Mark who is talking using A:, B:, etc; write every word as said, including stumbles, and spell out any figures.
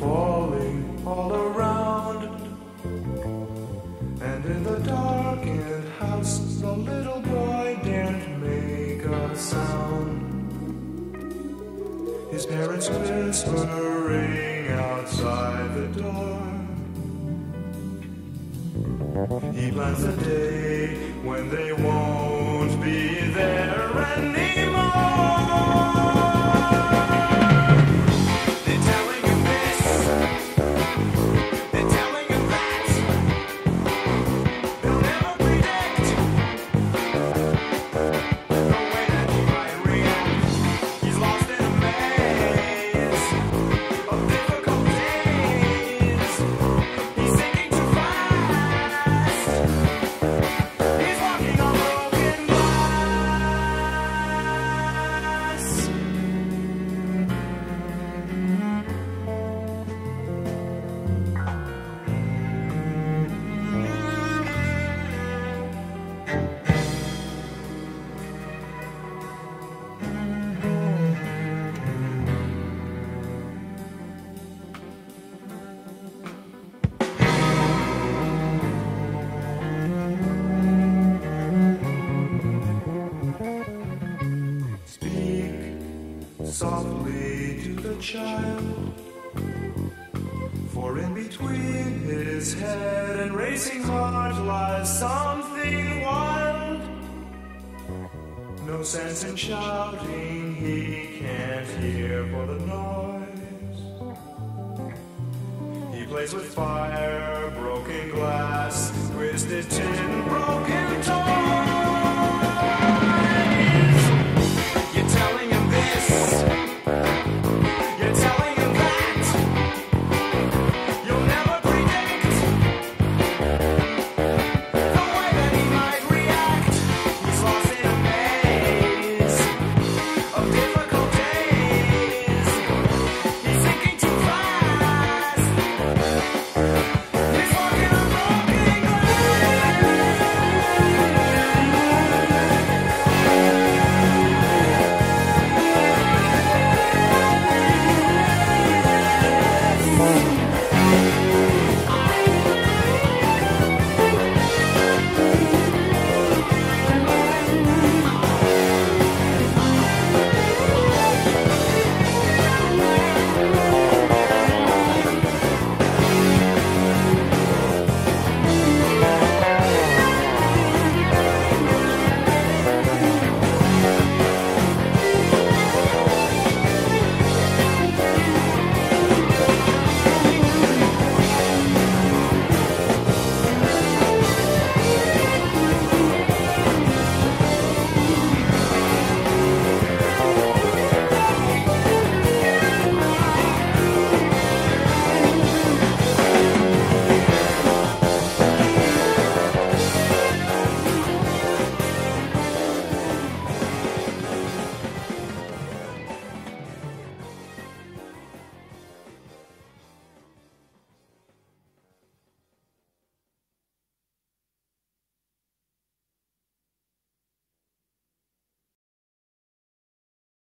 A: falling all around. And in the darkened house, the little boy daren't make a sound. His parents whispering outside the door. He plans the day when they won't be there anymore. They're telling him this, they're telling him that. They'll never predict the way that he might react. He's lost in a maze of difficult days. He's sinking too fast. He's walking on broken glass. Speak softly to the child, for in between his head and racing heart lies something wild. No sense in shouting, he can't hear for the noise. He plays with fire, broken glass, twisted tin, broken toys.